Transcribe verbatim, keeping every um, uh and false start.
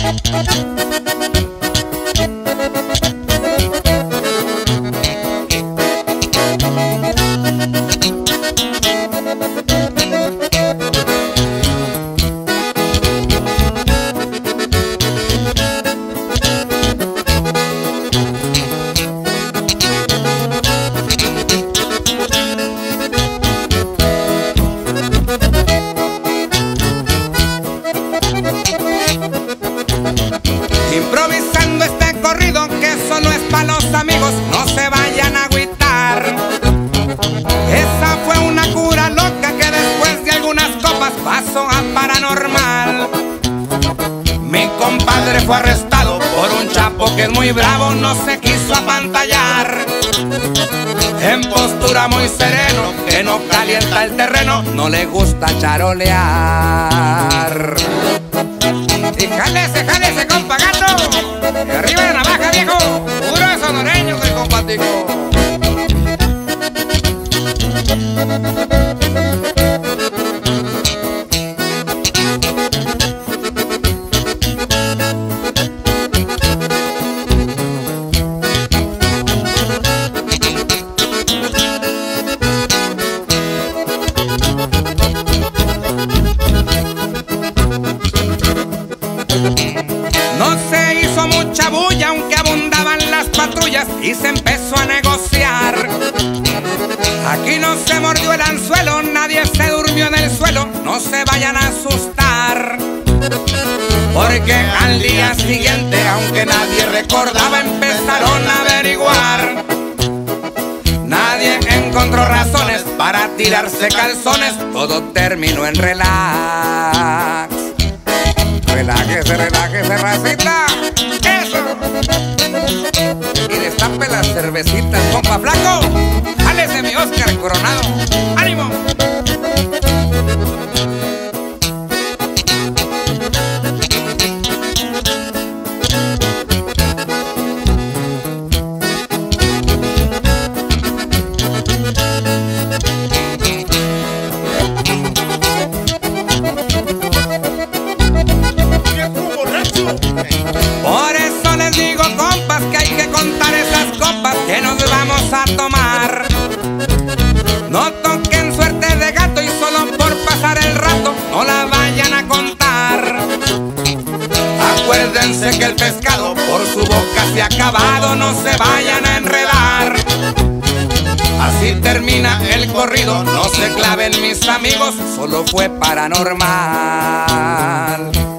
Improvisando este corrido que solo es para los amigos, no se vayan a agüitar. Esa fue una cura loca que después de algunas copas pasó a paranormal. Mi compadre fue arrestado por un chapo que es muy bravo, no se quiso apantallar. En postura muy sereno, que no calienta el terreno, no le gusta charolear. Y jálese, jálese, compa gato. Y arriba la navaja, viejo. Puro sonoreño del compatico. No se hizo mucha bulla aunque abundaban las patrullas y se empezó a negociar. Aquí no se mordió el anzuelo, nadie se durmió en el suelo, no se vayan a asustar. Porque al día siguiente, aunque nadie recordaba, empezaron a averiguar. Nadie encontró razones para tirarse calzones, todo terminó en relax. Relájese, relájese, racita. Eso. Y destape las cervecitas, compa flaco. Jálese mi Oscar Coronado. ¡Ánimo! Por eso les digo, compas, que hay que contar esas copas que nos vamos a tomar. No toquen suerte de gato y solo por pasar el rato no la vayan a contar. Acuérdense que el pescado por su boca se ha acabado, no se vayan a enredar. Así termina el corrido, no se claven mis amigos, solo fue paranormal.